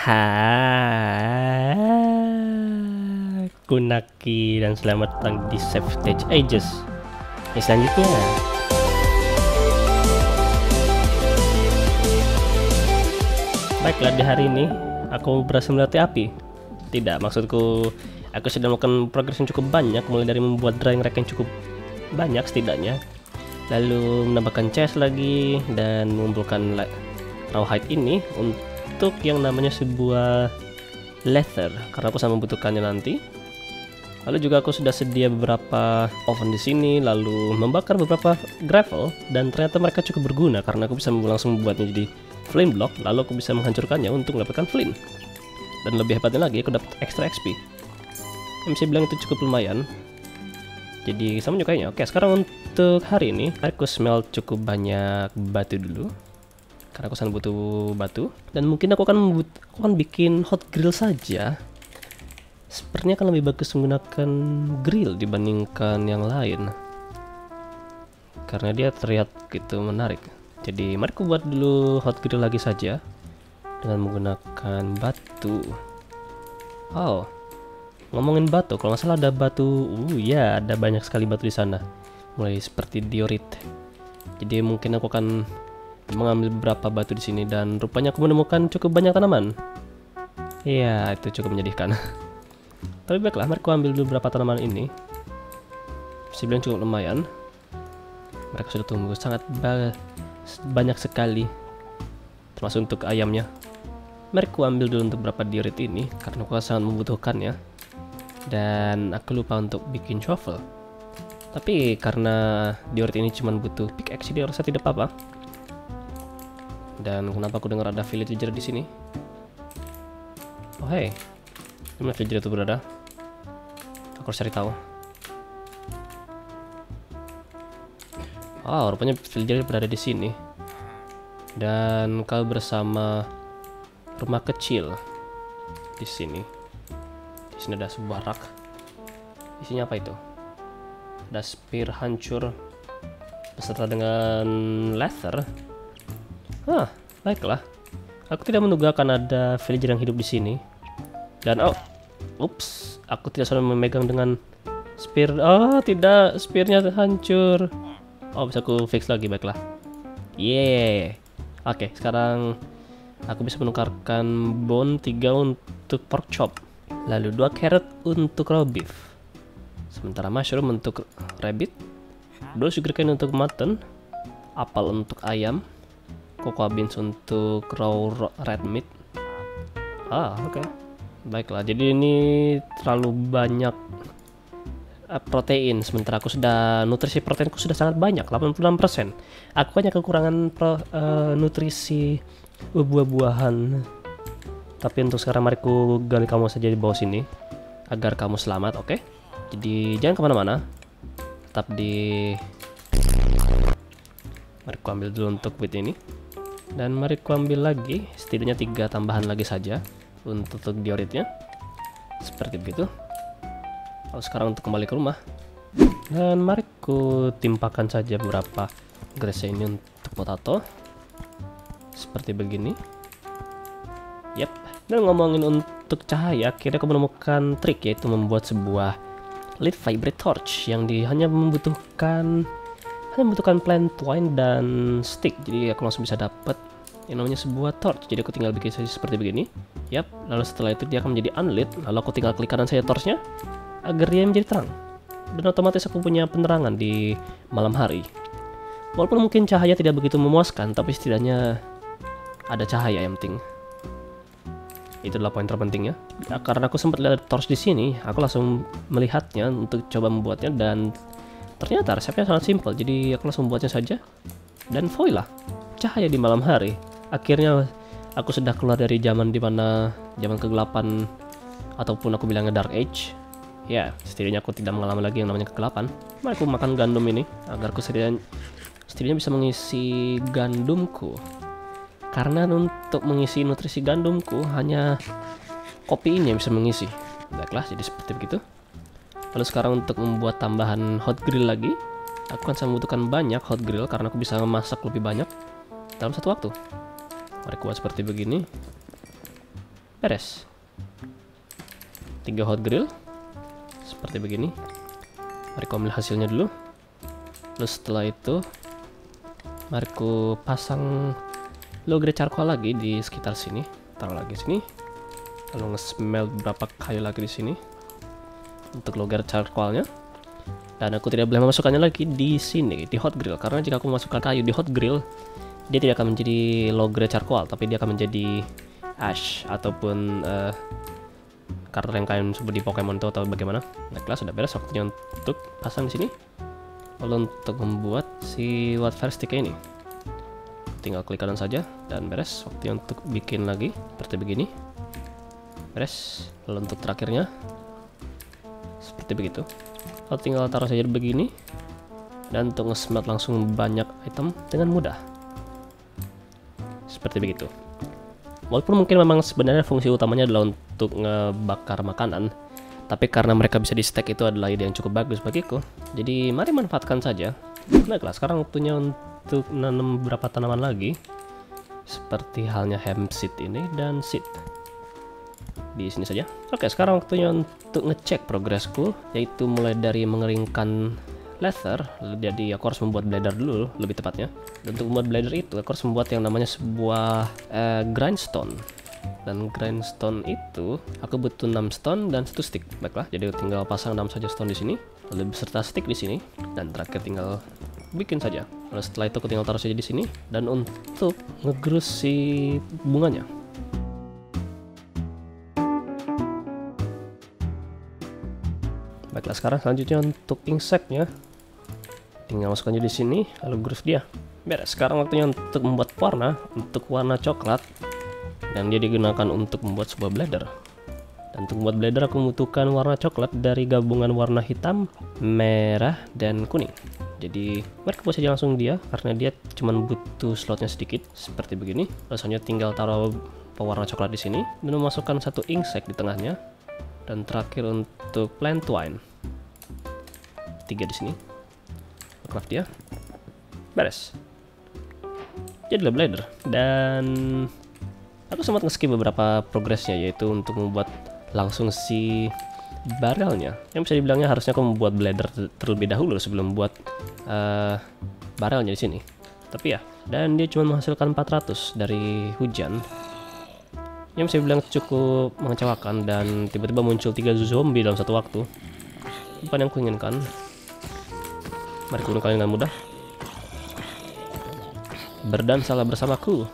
Hai Kunaki dan selamat datang di Save Stage Ages. Selanjutnya baiklah, di hari ini aku berhasil melatih api. Tidak, maksudku aku sudah melakukan progres yang cukup banyak, mulai dari membuat drying rack yang cukup banyak setidaknya, lalu menambahkan chest lagi dan mengumpulkan rawhide ini untuk yang namanya sebuah leather karena aku sangat membutuhkannya nanti. Lalu juga aku sudah sedia beberapa oven di sini, lalu membakar beberapa gravel, dan ternyata mereka cukup berguna karena aku bisa langsung membuatnya jadi flint block, lalu aku bisa menghancurkannya untuk mendapatkan flint. Dan lebih hebatnya lagi, aku dapat extra XP. Yang bisa bilang itu cukup lumayan. Jadi sama juga kayaknya. Oke, sekarang untuk hari ini aku smelt cukup banyak batu dulu karena aku sangat butuh batu, dan mungkin aku akan bikin hot grill saja. Sepertinya akan lebih bagus menggunakan grill dibandingkan yang lain karena dia terlihat gitu menarik. Jadi mari aku buat dulu hot grill lagi saja dengan menggunakan batu. Oh, ngomongin batu, kalau nggak salah ada batu. Ya, ada banyak sekali batu di sana, mulai seperti diorit. Jadi mungkin aku akan mengambil beberapa batu di sini, dan rupanya aku menemukan cukup banyak tanaman. Ya, itu cukup menyedihkan. Tapi baiklah, mari aku ambil dulu beberapa tanaman ini. Bisa bilang cukup lumayan. Mereka sudah tumbuh sangat banyak sekali, termasuk untuk ayamnya. Mari aku ambil dulu untuk beberapa diorit ini karena aku sangat membutuhkannya. Dan aku lupa untuk bikin shovel. Tapi karena diorit ini cuma butuh pickaxe, dia rasa tidak apa-apa. Dan kenapa aku dengar ada villager di sini? Oh hey, di mana villager itu berada? Aku harus cari tahu. Oh, rupanya villager berada di sini. Dan kau bersama rumah kecil di sini. Di sini ada sebuah rak. Isinya apa itu? Ada spear hancur beserta dengan leather. Baiklah. Aku tidak menduga akan ada villager yang hidup di sini. Dan ups, aku tidak salah memegang dengan spear. Oh, tidak, spearnya hancur. Oh, bisa aku fix lagi, baiklah. Yeah. Oke, sekarang aku bisa menukarkan bone 3 untuk pork chop, lalu 2 carrot untuk raw beef, sementara mushroom untuk rabbit, 2 sugarcane untuk mutton, apel untuk ayam, cocoa beans untuk raw red meat. Oke. Baiklah, jadi ini terlalu banyak protein, sementara aku sudah nutrisi proteinku sudah sangat banyak, 86%. Aku hanya kekurangan nutrisi buah-buahan. Tapi untuk sekarang mari ku gali kamu saja di bawah sini agar kamu selamat, oke? Jadi jangan kemana-mana, tetap di. Mari ku ambil dulu untuk wheat ini, dan mari ku ambil lagi setidaknya 3 tambahan lagi saja untuk dioritnya, seperti begitu. Lalu sekarang untuk kembali ke rumah, dan mari ku timpakan saja beberapa grass ini untuk potato seperti begini. Yap. Dan ngomongin untuk cahaya, akhirnya aku menemukan trik, yaitu membuat sebuah lit vibrate torch yang hanya membutuhkan plant twine dan stick. Jadi aku langsung bisa dapat yang namanya sebuah torch. Jadi aku tinggal bikin saja seperti begini. Yap. Lalu setelah itu dia akan menjadi unlit. Lalu aku tinggal klik kanan saja torchnya agar dia menjadi terang, dan otomatis aku punya penerangan di malam hari. Walaupun mungkin cahaya tidak begitu memuaskan, tapi setidaknya ada cahaya yang penting. Itu adalah poin terpentingnya. Ya, karena aku sempat lihat torch di sini, aku langsung melihatnya untuk coba membuatnya, dan ternyata resepnya sangat simpel. Jadi aku langsung membuatnya saja, dan voila, cahaya di malam hari. Akhirnya aku sudah keluar dari zaman dimana zaman kegelapan, ataupun aku bilangnya dark age. Ya, setidaknya aku tidak mengalami lagi yang namanya kegelapan. Mari aku makan gandum ini agar aku setidaknya bisa mengisi gandumku. Karena untuk mengisi nutrisi gandumku hanya kopi ini yang bisa mengisi. Baiklah, jadi seperti begitu. Lalu sekarang untuk membuat tambahan hot grill lagi, aku akan membutuhkan banyak hot grill karena aku bisa memasak lebih banyak dalam satu waktu. Mari aku buat seperti begini. Beres. 3 hot grill seperti begini. Mari ku ambil hasilnya dulu. Lalu setelah itu mari ku pasang low grade charcoal lagi di sekitar sini. Taruh lagi sini. Lalu nge-smelt beberapa kayu lagi di sini untuk low grade charcoalnya. Dan aku tidak boleh memasukkannya lagi di sini di hot grill, karena jika aku memasukkan kayu di hot grill, dia tidak akan menjadi low grade charcoal, tapi dia akan menjadi ash ataupun kartu yang kalian sebut di Pokemon itu atau bagaimana. Baiklah, sudah beres waktunya untuk pasang di sini. Lalu untuk membuat si water stick ini, tinggal klik kanan saja dan beres. Waktunya untuk bikin lagi seperti begini. Beres. Lalu untuk terakhirnya seperti begitu. Lalu tinggal taruh saja begini. Dan untuk nge-smelt langsung banyak item dengan mudah. Seperti begitu. Walaupun mungkin memang sebenarnya fungsi utamanya adalah untuk ngebakar makanan, tapi karena mereka bisa di stack itu adalah ide yang cukup bagus bagiku. Jadi mari manfaatkan saja. Baiklah, sekarang waktunya untuk nanam beberapa tanaman lagi, seperti halnya hemp seed ini dan seed. Di sini saja. Oke, sekarang waktunya untuk ngecek progresku, yaitu mulai dari mengeringkan leather. Jadi aku harus membuat blader dulu, lebih tepatnya. Dan untuk membuat blader itu aku harus membuat yang namanya sebuah grindstone. Dan grindstone itu aku butuh 6 stone dan 1 stick. Baiklah, jadi tinggal pasang 6 saja stone di sini, lalu beserta stick di sini, dan terakhir tinggal bikin saja. Lalu setelah itu aku tinggal taruh saja di sini. Dan untuk ngegrus si bunganya, baiklah, sekarang selanjutnya untuk insectnya, tinggal masukkan aja di sini, lalu grus dia. Beres. Sekarang waktunya untuk membuat warna, untuk warna coklat, dan dia digunakan untuk membuat sebuah blader. Dan untuk membuat blader aku membutuhkan warna coklat dari gabungan warna hitam, merah, dan kuning. Jadi mari kita buat saja langsung dia, karena dia cuma butuh slotnya sedikit seperti begini. Lalu tinggal taruh pewarna coklat di sini dan memasukkan 1 insect di tengahnya. Dan terakhir untuk plant twine 3 di sini. Craft dia. Beres. Jadilah blader. Dan aku sempat nge-skip beberapa progresnya, yaitu untuk membuat langsung si barrelnya. Yang bisa dibilangnya harusnya aku membuat blader terlebih dahulu sebelum membuat barrelnya di sini. Tapi ya, dan dia cuma menghasilkan 400 dari hujan. Yang bisa dibilang cukup mengecewakan, dan tiba-tiba muncul 3 zombie dalam satu waktu. Bukan yang kuinginkan. Mari gunakan dengan mudah. Berdansalah bersamaku.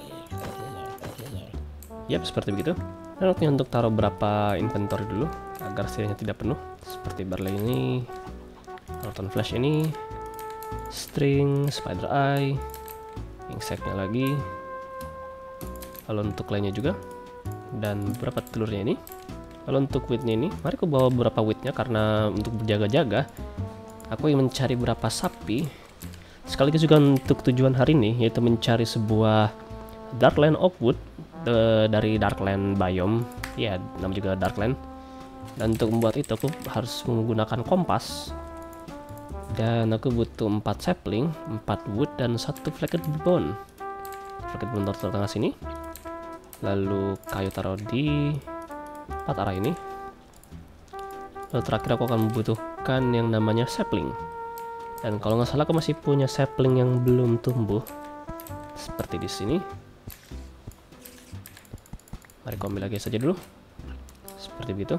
Yap, seperti begitu. Dan waktunya untuk taruh berapa inventory dulu agar setidaknya tidak penuh. Seperti barley ini, rotten flesh ini, string, spider eye, insectnya lagi. Lalu untuk lainnya juga, dan beberapa telurnya ini. Lalu untuk wheatnya ini, mari aku bawa beberapa wheatnya karena untuk berjaga-jaga aku ingin mencari beberapa sapi, sekaligus juga untuk tujuan hari ini, yaitu mencari sebuah Darkland Oakwood dari Darkland Biome. Ya, nama juga Darkland. Dan untuk membuat itu aku harus menggunakan kompas, dan aku butuh 4 sapling, 4 wood, dan 1 flaked bone. Flaked bone taruh tengah sini. Lalu kayu taruh di 4 arah ini. Lalu terakhir aku akan membutuhkan yang namanya sapling. Dan kalau nggak salah aku masih punya sapling yang belum tumbuh, seperti di sini. Mari aku ambil lagi saja dulu, seperti begitu.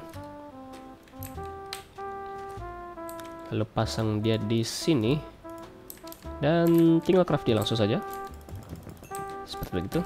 Lalu pasang dia di sini, dan tinggal craft dia langsung saja, seperti begitu.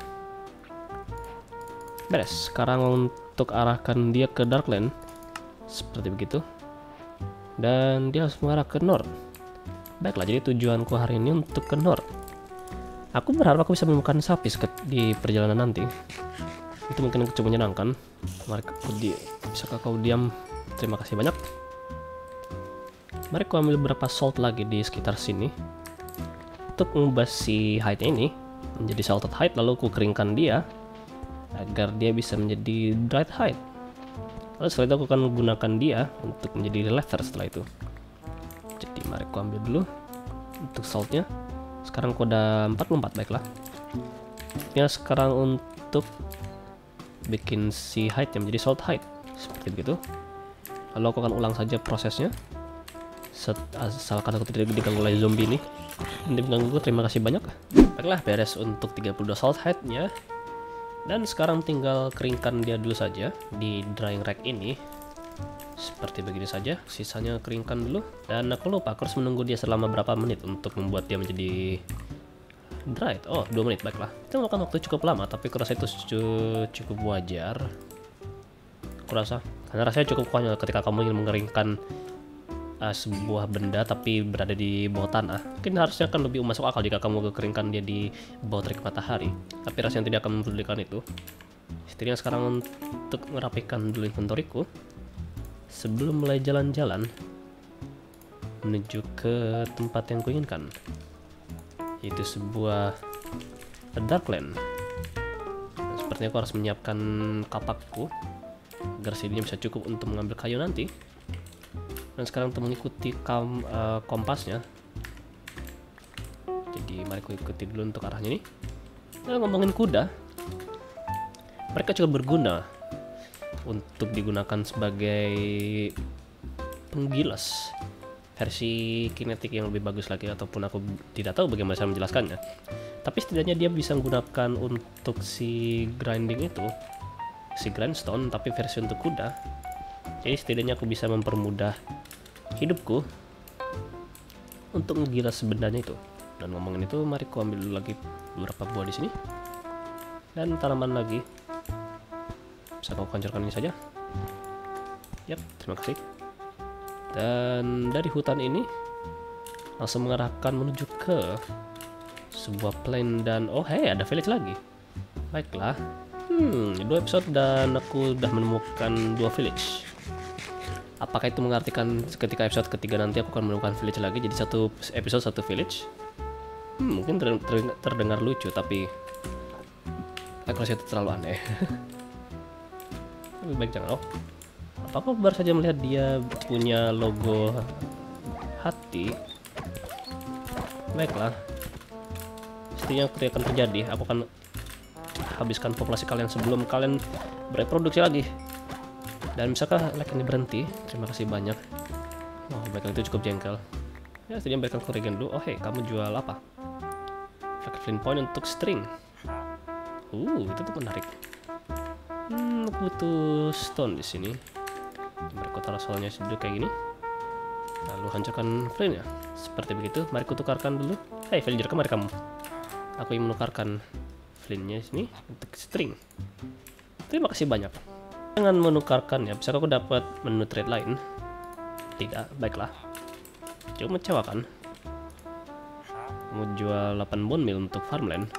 Beres. Sekarang untuk arahkan dia ke Darkland seperti begitu, dan dia harus mengarah ke North. Baiklah, jadi tujuanku hari ini untuk ke North. Aku berharap aku bisa menemukan sapi di perjalanan nanti. Itu mungkin cukup menyenangkan. Mari bisakah kau diam? Terima kasih banyak. Mari aku ambil beberapa salt lagi di sekitar sini untuk mengubah si hide ini menjadi salted hide, lalu aku keringkan dia agar dia bisa menjadi dried hide. Lalu setelah itu aku akan menggunakan dia untuk menjadi leather setelah itu. Jadi mari aku ambil dulu untuk saltnya. Sekarang aku udah 44, baiklah. Ya, sekarang untuk bikin si hide yang menjadi salt hide seperti begitu. Lalu aku akan ulang saja prosesnya. Asalkan aku tidak diganggu oleh zombie ini. Ini mengganggu, terima kasih banyak. Baiklah, beres untuk 32 salt hide-nya. Dan sekarang tinggal keringkan dia dulu saja di drying rack ini. Seperti begini saja, sisanya keringkan dulu. Dan aku lupa, aku harus menunggu dia selama berapa menit untuk membuat dia menjadi dried. Oh, 2 menit, baiklah. Itu memakan waktu cukup lama, tapi aku rasa itu cukup wajar. Aku rasa, karena rasanya cukup konyol ketika kamu ingin mengeringkan sebuah benda tapi berada di bawah tanah. Mungkin harusnya akan lebih masuk akal jika kamu keringkan dia di bawah terik matahari, tapi rasanya tidak akan mempedulikan itu. Setidaknya sekarang untuk merapikan dulu inventoriku sebelum mulai jalan-jalan menuju ke tempat yang kuinginkan, yaitu sebuah Darkland. Sepertinya aku harus menyiapkan kapakku agar setidaknya bisa cukup untuk mengambil kayu nanti. Dan sekarang untuk mengikuti kompasnya, jadi mari aku ikuti dulu untuk arahnya nih. Nah, ngomongin kuda, mereka cukup berguna untuk digunakan sebagai penggilas versi kinetik yang lebih bagus lagi, ataupun aku tidak tahu bagaimana saya menjelaskannya. Tapi setidaknya dia bisa menggunakan untuk si grinding itu, si grindstone, tapi versi untuk kuda. Jadi setidaknya aku bisa mempermudah hidupku untuk ngegilas bendanya itu. Dan ngomongin itu, mari aku ambil dulu lagi beberapa buah di sini dan tanaman lagi. Bisa aku hancurkan ini saja. Yap, terima kasih. Dan dari hutan ini langsung mengarahkan menuju ke sebuah plain dan oh hey, ada village lagi. Baiklah. 2 episode dan aku udah menemukan 2 village. Apakah itu mengartikan ketika episode ketiga nanti aku akan menemukan village lagi, jadi satu episode satu village? Mungkin terdengar lucu, tapi aku rasa itu terlalu aneh. Lebih baik jangan. Oh, apakah baru saja melihat dia punya logo hati? Baiklah, setidaknya ketika akan terjadi, aku akan habiskan populasi kalian sebelum kalian bereproduksi lagi. Dan bisakah like ini berhenti? Terima kasih banyak. Oh, baiklah, itu cukup jengkel. Ya, setidaknya berikan aku regen dulu. Oh hey, kamu jual apa? Pakai flint point untuk string. Itu tuh menarik. Aku butuh stone di sini. Mari aku taruh soalnya dulu kayak gini. Lalu hancurkan flint ya. Seperti begitu. Mari aku tukarkan dulu. Hey villager, kemari kamu. Aku ingin menukarkan flintnya sini untuk string. Terima kasih banyak. Dengan menukarkannya, bisa aku dapat menu trade lain? Tidak, baiklah. Cukup mengecewakan. Mau jual 8 bone meal untuk farmland.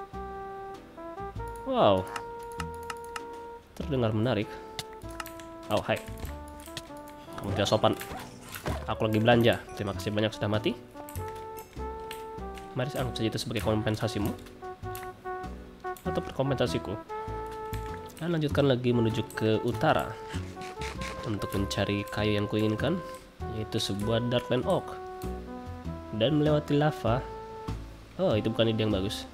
Wow, terdengar menarik. Oh hai, kamu tidak sopan. Aku lagi belanja. Terima kasih banyak sudah mati. Mari anggap saja itu sebagai kompensasimu atau perkompensasiku. Dan lanjutkan lagi menuju ke utara untuk mencari kayu yang kuinginkan, yaitu sebuah Darkland Oak. Dan melewati lava. Oh, itu bukan ide yang bagus.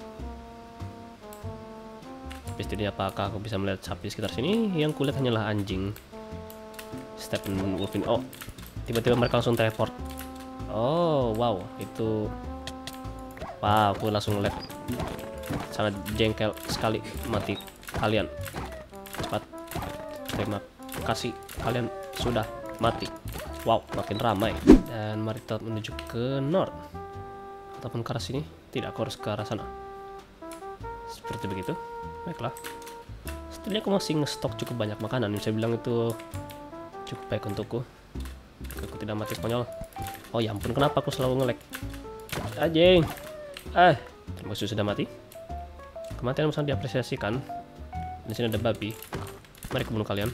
Tapi setidaknya apakah aku bisa melihat sapi di sekitar sini? Yang kulihat hanyalah anjing. Stephen Wolfin. Oh, tiba-tiba mereka langsung teleport. Oh, wow, itu. Wow, aku langsung lag. Sangat jengkel sekali mati kalian. Cepat. Terima kasih, kalian sudah mati. Wow, makin ramai. Dan mari kita menuju ke north ataupun ke arah sini. Tidak, aku harus ke arah sana. Seperti begitu. Baiklah. Setidaknya aku masih ngestok cukup banyak makanan. Bisa bilang itu cukup baik untukku. Aku tidak mati konyol. Oh ya ampun, kenapa aku selalu nge-lag? Anjing. Terima kasih sudah mati. Kematian sangat diapresiasikan. Di sini ada babi. Mari aku bunuh kalian.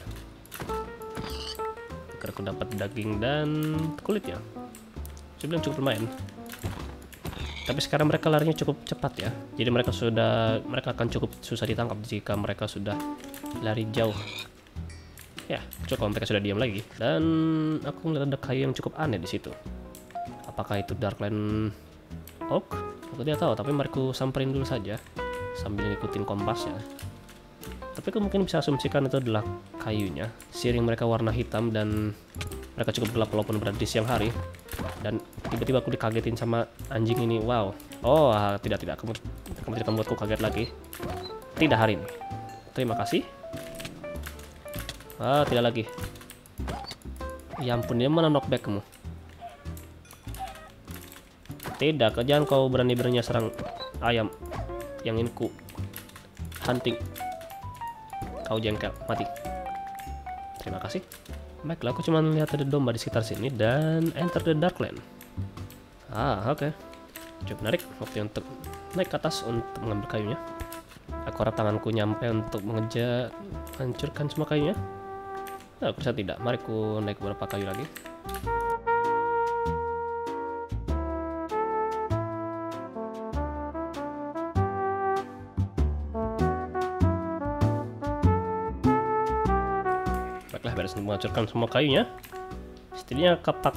Agar aku dapat daging dan kulitnya. Saya bilang cukup lumayan. Tapi sekarang mereka larinya cukup cepat ya. Jadi mereka akan cukup susah ditangkap jika mereka sudah lari jauh. Ya, cukup mereka sudah diam lagi. Dan aku melihat ada kayu yang cukup aneh di situ. Apakah itu Darkland Oak? Aku tidak tahu, tapi mari aku samperin dulu saja sambil ngikutin kompasnya. Tapi aku mungkin bisa asumsikan itu adalah kayunya. Siring mereka warna hitam dan mereka cukup gelap walaupun berada di siang hari. Dan tiba-tiba aku dikagetin sama anjing ini. Wow. Oh, tidak. Kamu tidak membuatku kaget lagi. Tidak hari ini. Terima kasih. Tidak lagi. Ya ampun, dia mana knockback kamu? Tidak, jangan kau berani-beraninya serang ayam yang ingin ku hunting. Kau jengkel, mati. Terima kasih. Baiklah, aku cuma lihat ada domba di sekitar sini dan enter the Darkland. Oke. Cukup menarik. Waktu untuk naik ke atas untuk mengambil kayunya. Aku harap tanganku nyampe untuk mengejar, hancurkan semua kayunya. Aku rasa tidak. Mari ku naik beberapa kayu lagi. Beres untuk menghancurkan semua kayunya. Setidaknya kapak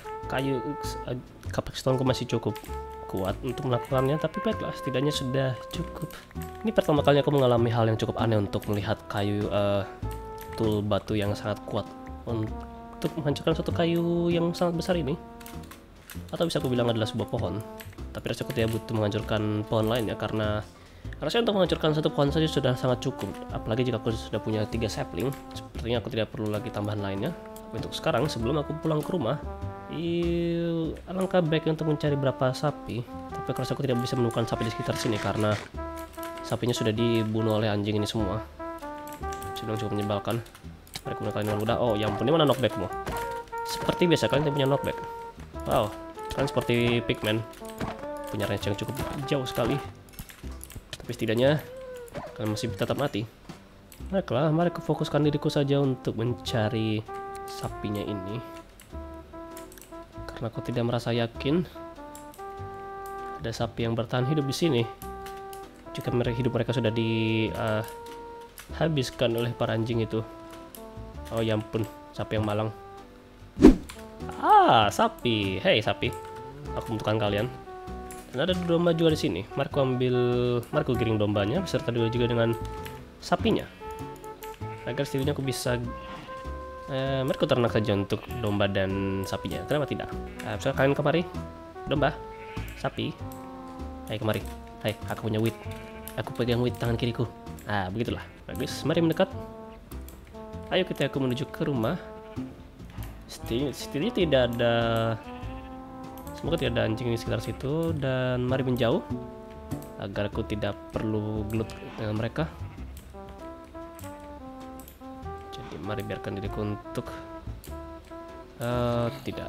stoneku masih cukup kuat untuk melakukannya, tapi baiklah, setidaknya sudah cukup. Ini pertama kalinya aku mengalami hal yang cukup aneh untuk melihat kayu tool batu yang sangat kuat untuk menghancurkan satu kayu yang sangat besar ini. Atau bisa aku bilang adalah sebuah pohon. Tapi rasanya aku tidak butuh menghancurkan pohon lainnya karena rasanya untuk menghancurkan satu pohon saja sudah sangat cukup. Apalagi jika aku sudah punya 3 sapling, sepertinya aku tidak perlu lagi tambahan lainnya. Untuk sekarang, sebelum aku pulang ke rumah, alangkah baiknya untuk mencari berapa sapi. Tapi aku rasa aku tidak bisa menemukan sapi di sekitar sini karena sapinya sudah dibunuh oleh anjing ini semua. Sudah cukup menyebalkan. Mari gunakan dengan mudah. Oh, yang ampun, ini mana knockbackmu? Seperti biasa kalian tidak punya knockback. Wow, kalian seperti pigman, punya range yang cukup jauh sekali. Tapi setidaknya kalian masih tetap mati. Baiklah, mari aku fokuskan diriku saja untuk mencari sapinya ini. Karena aku tidak merasa yakin ada sapi yang bertahan hidup di sini. Jika hidup mereka sudah dihabiskan oleh para anjing itu. Oh ya ampun, sapi yang malang. Sapi. Hei sapi, aku membutuhkan kalian. Dan ada domba juga di sini. Mari aku giring dombanya beserta juga dengan sapinya. Agar setidaknya aku bisa mari aku ternak saja untuk domba dan sapinya. Kenapa tidak? Bisa kalian kemari, domba, sapi. Hai kemari. Hai, aku punya wheat. Aku pegang wheat tangan kiriku. Begitulah. Bagus. Mari mendekat. Ayo aku menuju ke rumah. Setidaknya tidak ada. Semoga tidak ada anjing di sekitar situ, dan mari menjauh agar aku tidak perlu gelut dengan mereka. Jadi mari biarkan diriku untuk tidak.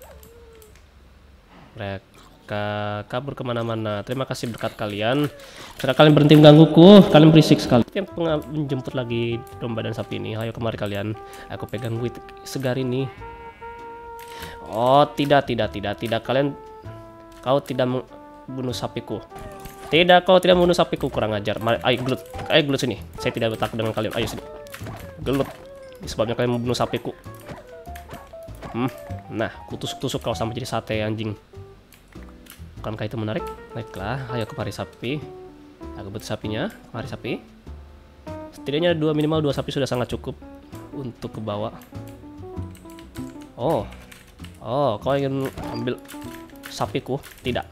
Mereka kabur kemana-mana. Terima kasih berkat kalian. Karena kalian berhenti menggangguku, kalian berisik sekali. Yang menjemput lagi domba dan sapi ini. Ayo kemari kalian. Aku pegang wheat segar ini. Oh tidak, kalian, kau tidak membunuh sapiku. Tidak, kau tidak membunuh sapiku, kurang ajar. Ayo gelut sini. Saya tidak bertakut dengan kalian. Ayo sini, gelut. Sebabnya kalian membunuh sapiku. Nah, kutusuk-tusuk kau sampai jadi sate anjing. Bukankah itu menarik? Baiklah, ayo kemari sapi. Aku butuh sapinya. Mari sapi. Setidaknya minimal 2 sapi sudah sangat cukup untuk kebawa. Oh, kau ingin ambil sapiku? Tidak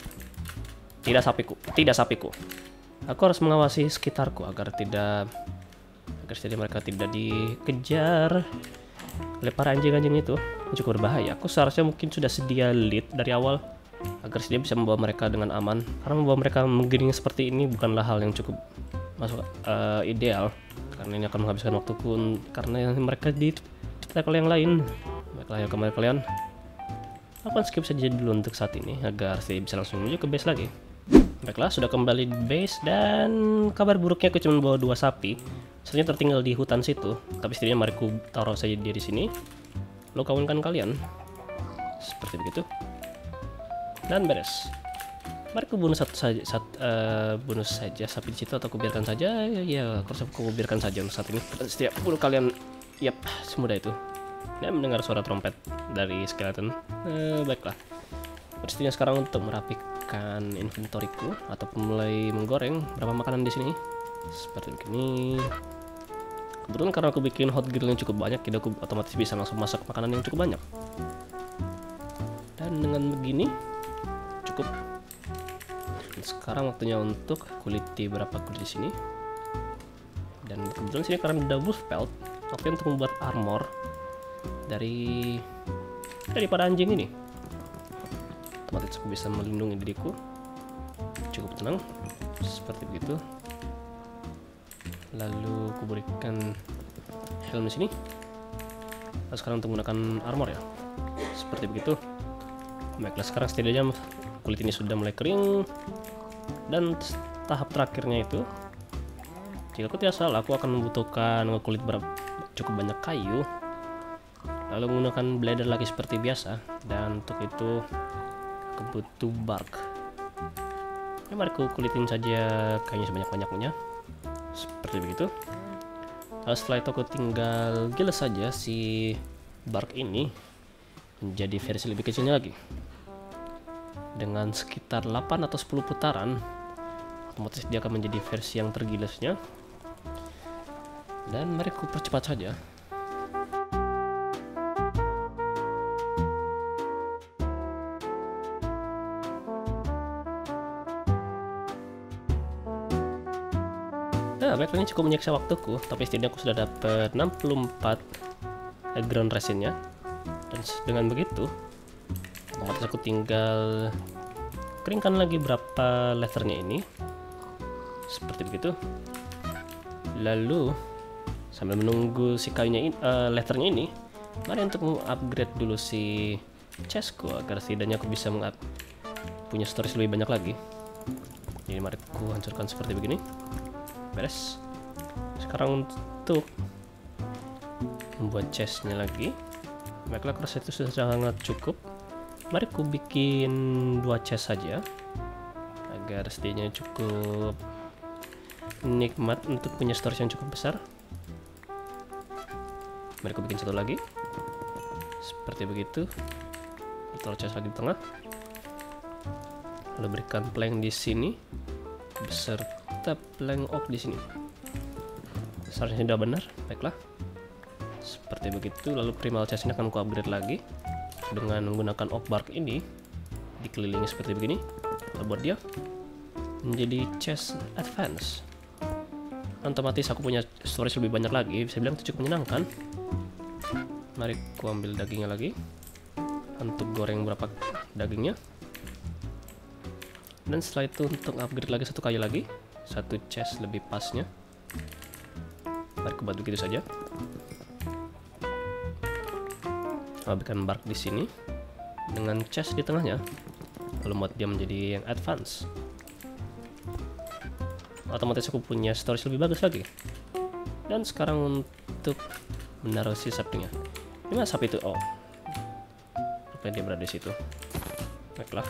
sapiku. Aku harus mengawasi sekitarku agar mereka tidak dikejar oleh para anjing-anjing itu. Cukup berbahaya. Aku seharusnya mungkin sudah sedia lead dari awal agar dia bisa membawa mereka dengan aman. Karena membawa mereka menggiring seperti ini bukanlah hal yang cukup ideal. Karena ini akan menghabiskan waktuku. Karena mereka dicetak oleh yang lain. Baiklah, ayo kembali kalian. Aku akan skip saja dulu untuk saat ini agar saya bisa langsung menuju ke base lagi. Baiklah, sudah kembali di base, dan kabar buruknya aku cuma bawa 2 sapi. Sebenarnya tertinggal di hutan situ, tapi setidaknya mari ku taruh saja dia di sini. Lo kawinkan kalian. Seperti begitu. Dan beres. Mari ku bunuh bunuh saja sapi di situ, atau ku biarkan saja. Ya, aku biarkan saja untuk saat ini. Setiap bunuh kalian. Yap, semudah itu. Dan mendengar suara trompet dari skeleton. Baiklah. Pastinya sekarang untuk merapikan inventoryku ataupun mulai menggoreng berapa makanan di sini. seperti begini. Kebetulan karena aku bikin hot grill yang cukup banyak, jadi aku otomatis bisa langsung masak makanan yang cukup banyak. Dan dengan begini cukup. Dan sekarang waktunya untuk kuliti berapa kulit di sini. Dan kebetulan sini karena ada wolf pelt, waktunya untuk membuat armor daripada anjing ini. Otomatis aku bisa melindungi diriku. Cukup tenang, seperti begitu. Lalu aku berikan helm di sini. Lalu sekarang untuk menggunakan armor ya, seperti begitu. Baiklah, sekarang setidaknya kulit ini sudah mulai kering. Dan tahap terakhirnya itu, jika aku tidak salah, aku akan membutuhkan kulit cukup banyak kayu. Lalu menggunakan blader lagi seperti biasa. Dan untuk itu aku butuh bark. Ya, mari aku kulitin saja kayunya sebanyak-banyaknya, seperti begitu. Lalu setelah itu aku tinggal giles saja si bark ini menjadi versi lebih kecilnya lagi. Dengan sekitar 8 atau 10 putaran, otomatis dia akan menjadi versi yang tergilasnya. Dan mari aku percepat saja. Nah, baiklah, ini cukup menyiksa waktuku, tapi setidaknya aku sudah dapat 64 ground resinnya. Dan dengan begitu, otomatis aku tinggal keringkan lagi berapa leathernya ini, seperti begitu. Lalu sambil menunggu si kayunya leathernya ini, mari untuk mengupgrade dulu si chestku agar setidaknya aku bisa punya storage lebih banyak lagi. Jadi mari aku hancurkan seperti begini. Beres. Sekarang untuk membuat chestnya lagi, baiklah, kerasa itu sudah sangat cukup. Mari aku bikin 2 chest saja agar setidaknya cukup nikmat untuk punya storage yang cukup besar. Mari aku bikin satu lagi seperti begitu. Taruh chest lagi di tengah, lalu berikan plank di sini beserta plank oak di sini. Seharusnya sudah benar. Baiklah, seperti begitu. Lalu primal chest ini akan ku upgrade lagi dengan menggunakan oak bark ini, dikelilingi seperti begini. Lalu buat dia menjadi chest advance. Otomatis aku punya storage lebih banyak lagi. Bisa bilang itu cukup menyenangkan. Mari ku ambil dagingnya lagi untuk goreng berapa dagingnya. Dan setelah itu untuk upgrade lagi satu kayu lagi, satu chest lebih pasnya. Mari ku buat begitu saja. Ambilkan bark di sini dengan chest di tengahnya, lalu buat dia menjadi yang advance. Otomatis aku punya storage lebih bagus lagi. Dan sekarang untuk menaruh si sapinya. Di mana sapi itu? Oh, rupanya dia berada di situ. Baiklah,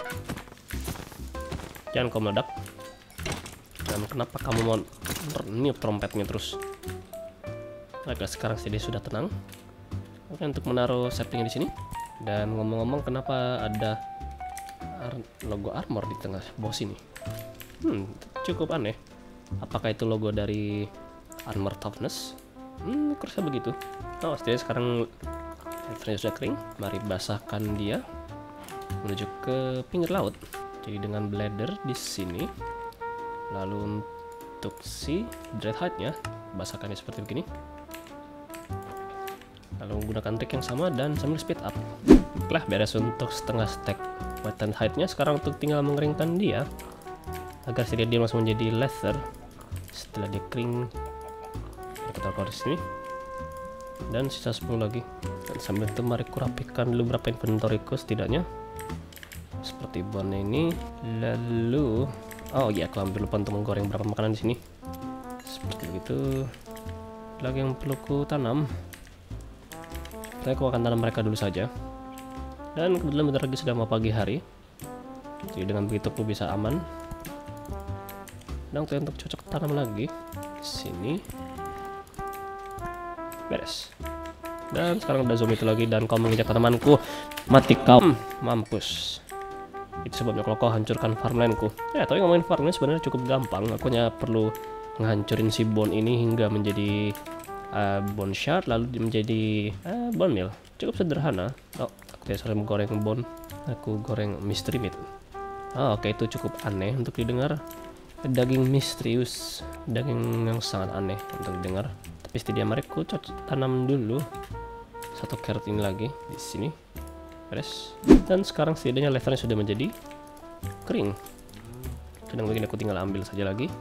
jangan kau meledak. Dan kenapa kamu mau niup trompetnya terus? Baiklah, sekarang dia sudah tenang. Oke, untuk menaruh sapinya di sini. Dan ngomong-ngomong, kenapa ada logo armor di tengah bawah sini? Cukup aneh. Apakah itu logo dari armor toughness? Kurasa begitu. Oh, setidaknya sekarang leathernya sudah kering. Mari basahkan dia menuju ke pinggir laut. Jadi dengan blader di sini. Lalu untuk si dread hide-nya, basahkannya seperti begini. Lalu menggunakan trik yang sama dan sambil speed up. Baiklah, beres untuk setengah stack white hide-nya. Sekarang untuk tinggal mengeringkan dia agar dia langsung menjadi leather. Setelah dia kering, kita taruh di sini. Dan sisa 10 lagi. Dan sambil itu mari kurapikan dulu beberapa inventoryku setidaknya. Seperti bone ini. Lalu, oh iya, aku ambil lupa untuk menggoreng beberapa makanan di sini. Seperti begitu. Lagi yang perlu ku tanam. Saya aku akan tanam mereka dulu saja. Dan kebetulan bentar lagi sudah mau pagi hari. Jadi dengan begitu aku bisa aman. Dan untuk cocok tanam lagi di sini. Beres. Dan sekarang udah zoom itu lagi dan kau menginjak tanamanku. Mati kau. Mampus. Itu sebabnya kalau kau hancurkan farmlandku. Ya, tapi ngomongin farmland sebenarnya cukup gampang. Aku hanya perlu ngehancurin si bone ini hingga menjadi bone shard, lalu menjadi bone meal. Cukup sederhana. Oh, aku tidak salah menggoreng bone, aku goreng mystery meat. Oh, oke, itu cukup aneh untuk didengar. Daging misterius, daging yang sangat aneh untuk didengar. Tapi setidaknya mari ku tanam dulu satu carrot ini lagi di sini. Beres. Dan sekarang setidaknya levelnya sudah menjadi kering. Sedang begini aku tinggal ambil saja lagi.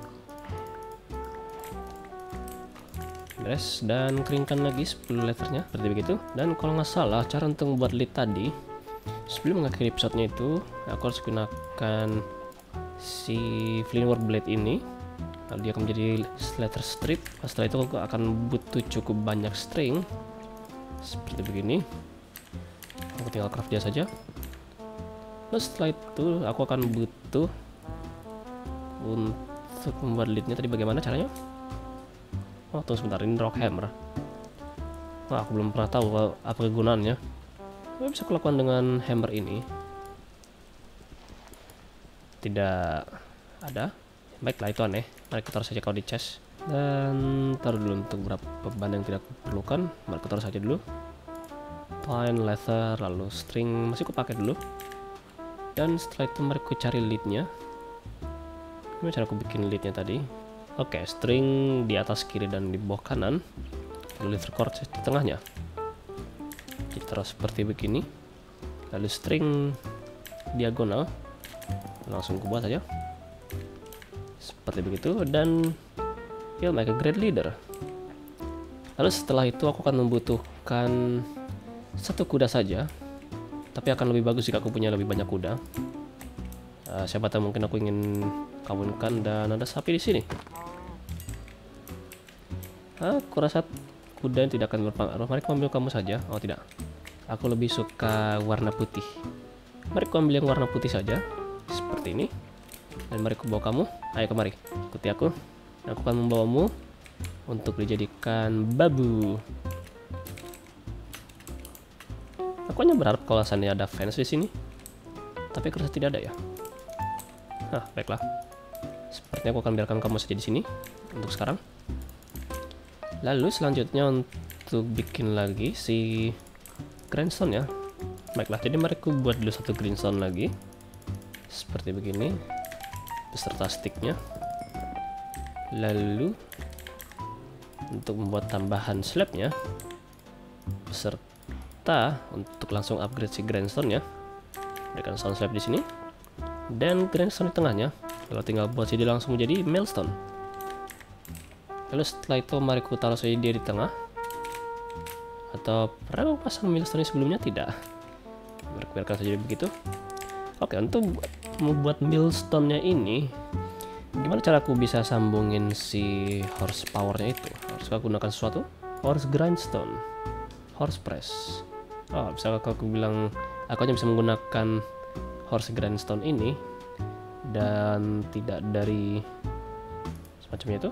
Beres, dan keringkan lagi 10 levelnya seperti begitu. Dan kalau nggak salah cara untuk membuat lead tadi, sebelum mengakhiri episode-nya itu aku harus gunakan si Flintwork Blade ini, lalu dia akan menjadi leather strip. Setelah itu aku akan butuh cukup banyak string seperti begini. Aku tinggal craft dia saja. Lalu setelah itu aku akan butuh untuk membuat leadnya. Tadi bagaimana caranya? Oh, tunggu sebentar, ini rock hammer. Wah, aku belum pernah tahu apa kegunaannya. Apa bisa aku lakukan dengan hammer ini? Tidak ada. Baiklah, itu aneh. Mari kita taruh saja kau di chest. Dan taruh dulu untuk beberapa bahan yang tidak aku perlukan. Mari kita taruh saja dulu. Pine, leather, lalu string masih aku pakai dulu. Dan setelah itu mari aku cari leadnya. Gimana cara aku bikin leadnya tadi? Oke, string di atas kiri dan di bawah kanan. Lalu leather cord di tengahnya. Kita taruh seperti begini. Lalu string diagonal. Langsung ku buat saja seperti begitu, dan you'll make a great leader. Lalu setelah itu aku akan membutuhkan satu kuda saja, tapi akan lebih bagus jika aku punya lebih banyak kuda. Siapa tahu mungkin aku ingin kawinkan, dan ada sapi di sini. Aku rasa kuda yang tidak akan berpengaruh. Mari aku ambil kamu saja. Oh tidak, aku lebih suka warna putih. Mari aku ambil yang warna putih saja seperti ini, dan mari aku bawa kamu. Ayo kemari, ikuti aku. Aku akan membawamu untuk dijadikan babu. Aku hanya berharap kalau seandainya ada fence di sini, tapi aku rasa tidak ada ya. Nah, baiklah. Sepertinya aku akan biarkan kamu saja di sini untuk sekarang. Lalu selanjutnya untuk bikin lagi si grindstone ya. Baiklah, jadi mari aku buat dulu satu grindstone lagi. Seperti begini beserta sticknya. Lalu untuk membuat tambahan slabnya beserta untuk langsung upgrade si grindstone ya, berikan stone slab di sini dan grindstone di tengahnya. Kalau tinggal buat jadi langsung menjadi millstone. Lalu setelah itu mari ku taruh saja dia di tengah. Atau pernah aku pasang millstone sebelumnya? Tidak. Biarkan saja begitu. Oke, untuk membuat millstone-nya ini, gimana cara aku bisa sambungin si horsepower-nya itu? Harus aku gunakan sesuatu? Horse grindstone, horse press. Oh, bisa aku bilang aku hanya bisa menggunakan horse grindstone ini dan tidak dari semacamnya itu.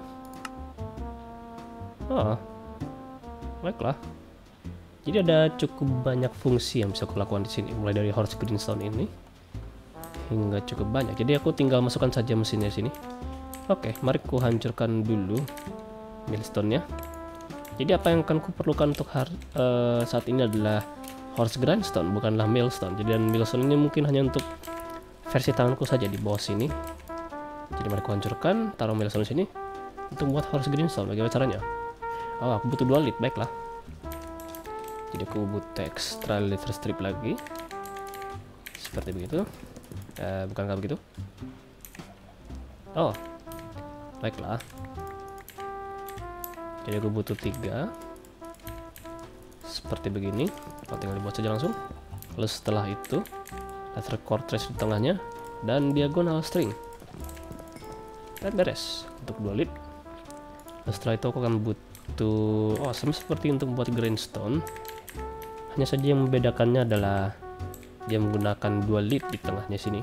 Oh, baiklah. Jadi ada cukup banyak fungsi yang bisa aku lakukan di sini, mulai dari horse grindstone ini hingga cukup banyak. Jadi aku tinggal masukkan saja mesinnya sini. Oke, mari ku hancurkan dulu millstone-nya. Jadi apa yang akan ku perlukan untuk saat ini adalah horse grindstone, bukanlah millstone. Jadi dan millstone ini mungkin hanya untuk versi tanganku saja di bawah sini. Jadi mari ku hancurkan, taruh millstone sini untuk membuat horse grindstone. Bagaimana caranya? Oh, aku butuh 2 lead. Baiklah. Jadi aku butuh extra leather strip lagi. Seperti begitu. Bukankah begitu? Oh, baiklah. Jadi aku butuh 3 seperti begini. Tinggal dibuat saja langsung. Lalu setelah itu leather cord trace di tengahnya dan diagonal string, dan beres untuk 2 lead. Lalu setelah itu aku akan butuh sama seperti untuk membuat grindstone. Hanya saja yang membedakannya adalah dia menggunakan 2 lead di tengahnya sini.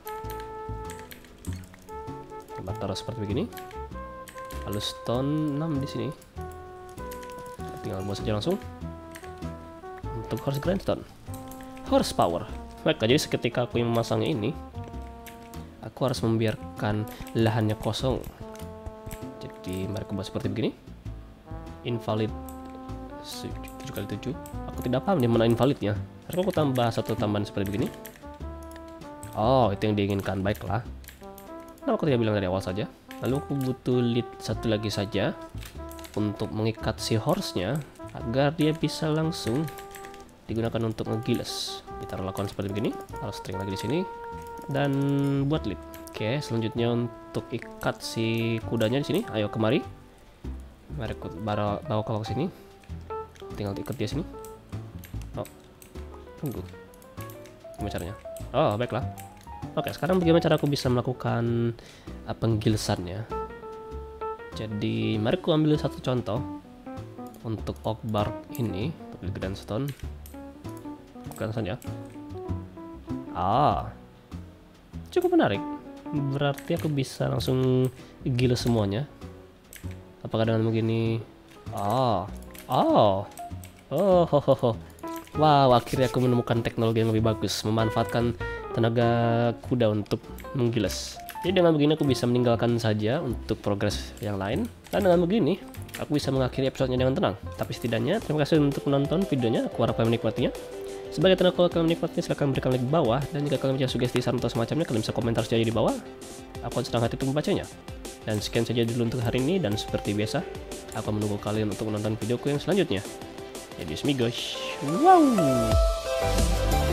Kita taruh seperti begini. Lalu stone 6 di sini. Tinggal buat saja langsung. Untuk horse grindstone, horsepower. Baik, jadi seketika aku yang memasangnya ini, aku harus membiarkan lahannya kosong. Jadi Jadi mari aku buat seperti begini. Invalid 7x7. Aku tidak paham di mana invalidnya. Mari aku tambah satu tambahan seperti begini. Oh, itu yang diinginkan. Baiklah. Nah, aku tidak bilang dari awal saja. Lalu aku butuh lead satu lagi saja untuk mengikat si horse-nya agar dia bisa langsung digunakan untuk ngegiles. Kita lakukan seperti begini. Taruh string lagi di sini dan buat lead. Oke, selanjutnya untuk ikat si kudanya di sini. Ayo kemari. Mari aku bawa ke sini. Tinggal ikat dia sini. Oh, tunggu. Gimana caranya? Oh, baiklah. Oke, sekarang bagaimana cara aku bisa melakukan penggilesannya? Jadi, mari aku ambil satu contoh untuk oak bark ini, untuk grindstone. Bukan saja. Cukup menarik. Berarti aku bisa langsung giles semuanya. Apakah dengan begini? Wow, akhirnya aku menemukan teknologi yang lebih bagus, memanfaatkan tenaga kuda untuk menggiles. Jadi dengan begini aku bisa meninggalkan saja untuk progres yang lain. Dan dengan begini, aku bisa mengakhiri episodenya dengan tenang. Tapi setidaknya, terima kasih untuk menonton videonya. Aku harap kalian menikmatinya. Sebagai tanda kalau kalian menikmatinya, silahkan berikan like di bawah. Dan jika kalian punya sugesti, saran atau semacamnya, kalian bisa komentar saja di bawah. Aku akan senang hati untuk membacanya. Dan sekian saja dulu untuk hari ini. Dan seperti biasa, aku menunggu kalian untuk menonton videoku yang selanjutnya. Jadi, amigos. Wow!